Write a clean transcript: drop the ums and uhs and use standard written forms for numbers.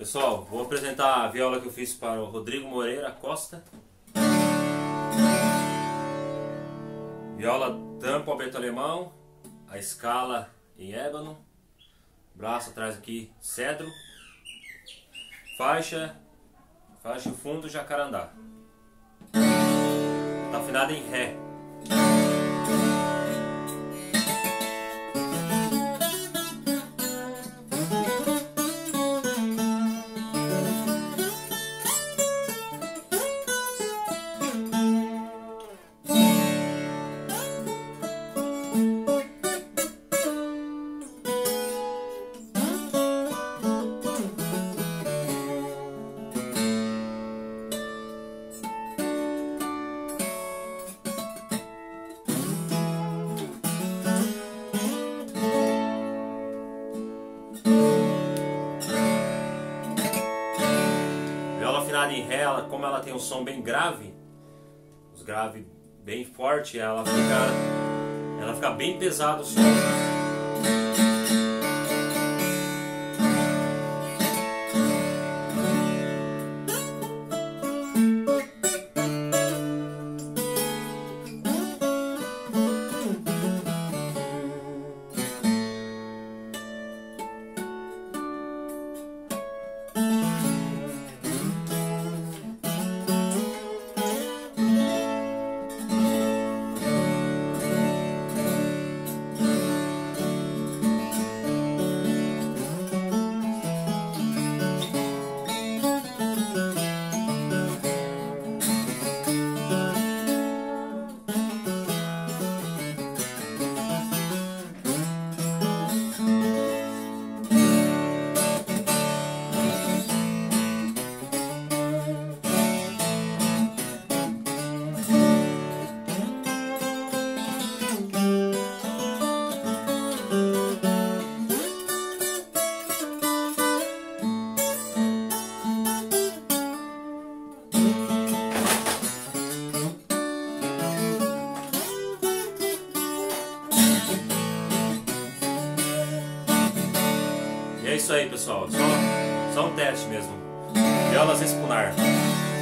Pessoal, vou apresentar a viola que eu fiz para o Rodrigo Moreira Costa. Viola tampo aberto alemão, a escala em ébano, braço atrás aqui cedro, faixa e fundo jacarandá. Está afinada em ré. Viola afinada em ré, como ela tem um som bem grave, os graves bem forte, ela fica bem pesado o som. E é isso aí, pessoal, só um teste mesmo. Violas Expunar.